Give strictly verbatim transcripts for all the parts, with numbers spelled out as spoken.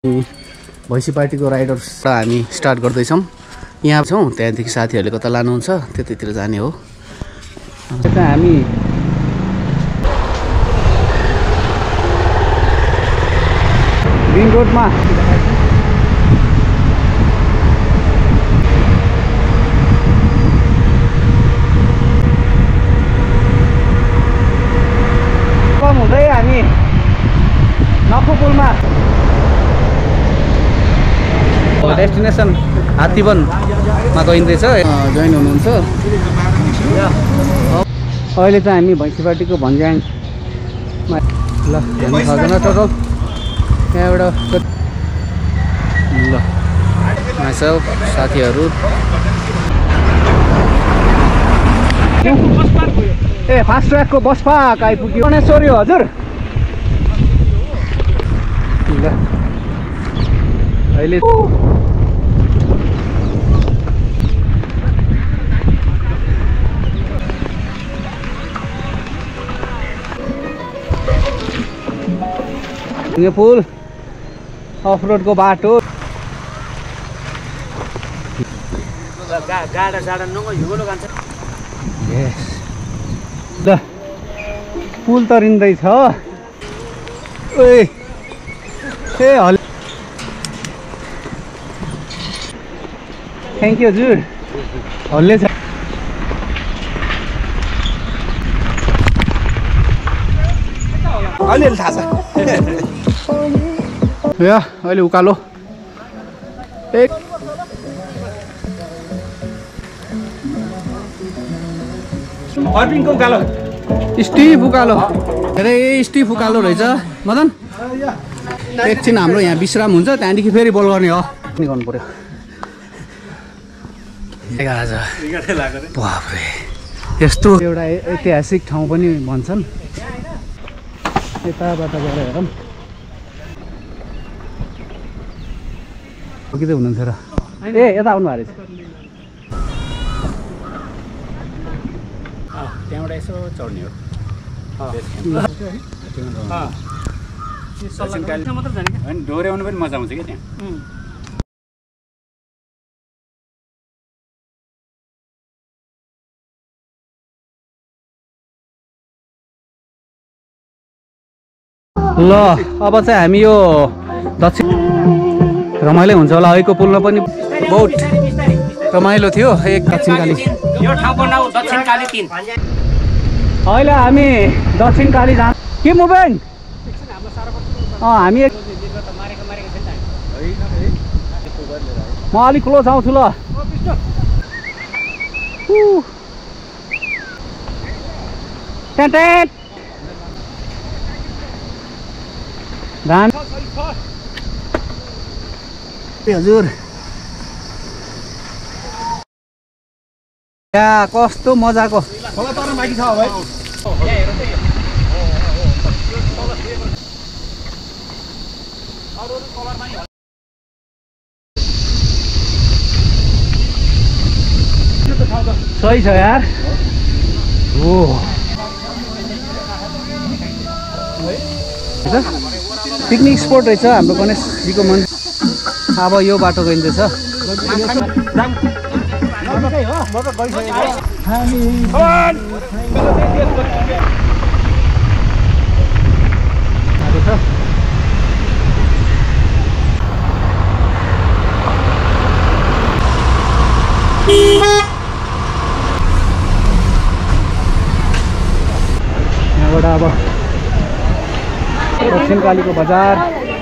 भैँसी पार्टीको राइडर्स हामी स्टार्ट गर्दैछौँ। यहाँ छौँ, त्यहाँदेखि साथीहरूले कता लानुहुन्छ त्यतैतिर जाने हो। त्यहाँ हामी ग्रिन रोडमा कम हुँदै हामी नखुपुलमा डेस्टिनेसन हात्तीवनमा गइँदैछ। जोइन हुनुहुन्छ। अहिले चाहिँ हामी भैँसी पार्टीको भन्ज्याङमा ल हामी छजना टोटल। त्यहाँबाट ल माइसेल्फ साथीहरू ए फास्ट ट्र्याकको बस पार्क आइपुग्यो। गणेश्वरी हो हजुर। ल अहिले पुल अफ रोडको बाटो गाडा जाडा नगयो कान्छ। ल पुल तरिँदैछ। ए ए हल थ्याङ्क यू हजुर। हल्ले छ अलिअलि थाहा छ। या अहिले उकालो एक अर्पिङको उकालो स्टिफ उकालो धेरै स्टिफ उकालो रहेछ। मदन एकछिन हाम्रो यहाँ विश्राम हुन्छ, त्यहाँदेखि फेरि बल गर्ने हो। गर्नु पर्यो। बाफ्रे यस्तो एउटा ऐतिहासिक ठाउँ पनि भन्छन्। यताबाट गएर हेरौँ कितै हुनुहुन्छ र। ए यता आउनु भएको रहेछ। त्यहाँबाट यसो चढ्ने हो। डोर्याउनु पनि मजा आउँछ क्या त्यहाँ। ल अब चाहिँ हामी यो दक्षिण रमाइलो हुन्छ होला। अहिलेको पुलमा पनि बहुत रमाइलो थियो। एक दक्षिणकाली यो ठाउँको नाउँ दक्षिणकाली तीन। अहिले हामी दक्षिणकाली जान्छ के मुभेन। अँ हामी म अलिक क्लोज आउँछु ल। धान हजुर या कस्तो मजाको बाँकी छ भाइ। सही छ यार। ओ पिकनिक स्पोट रहेछ हाम्रो गणेशजीको मन्दिर। अब यो बाटो गइँदैछ। यहाँबाट अब दक्षिणकालीको बजार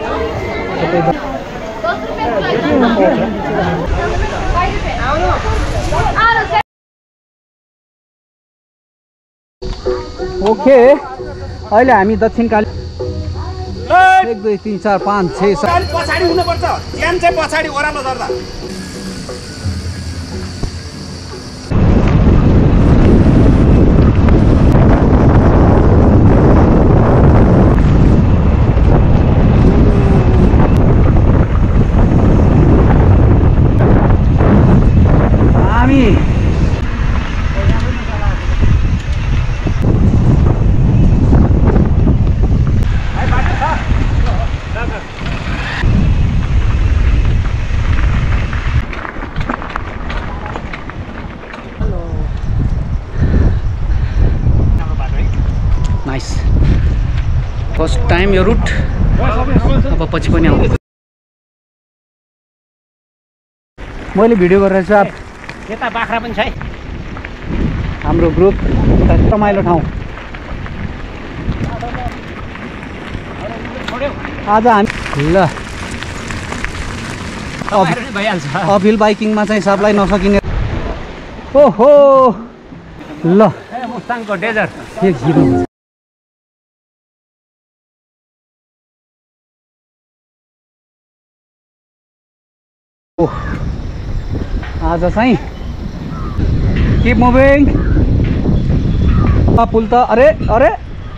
ओके। अहिले हामी दक्षिणकाली एक दुई तिन चार पाँच छ सात पछाडि हुनुपर्छ। ज्यान चाहिँ पछाडि ओह्रालो झर्दा। टाइम यो रुट अब पछि पनि आउँछ। मैले भिडियो गरेर छु। यता बाख्रा पनि छ है हाम्रो ग्रुप रमाइलो ठाउँ। आज हामी ल भइहाल्छ। अफिल बाइकिङमा चाहिँ सबलाई नसकिने। ओहो ल मुस्ताङको डेजर्ट एक हिरो ओह आज चाहिँ किप मुभिङ। पुल त अरे अरे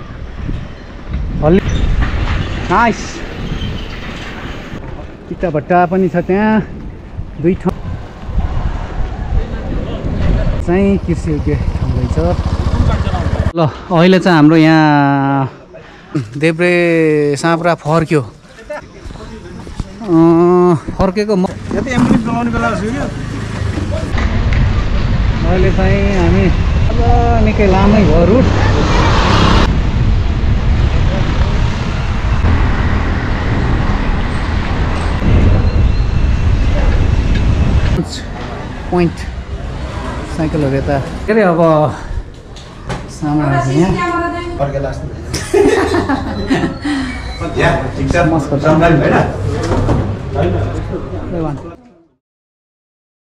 हल्ली नाइस। इटा भट्टा पनि छ त्यहाँ दुई ठाउँ चाहिँ कृषि योग्य ठाउँ रहेछ। ल अहिले चाहिँ हाम्रो यहाँ देब्रे साँप्रा फर्क्यो। फर्केको म अहिले चाहिँ हामी अब निकै लामै भयो रुट। पोइन्ट साइकलहरू यता के अरे अब सामानहरू यहाँ मस्को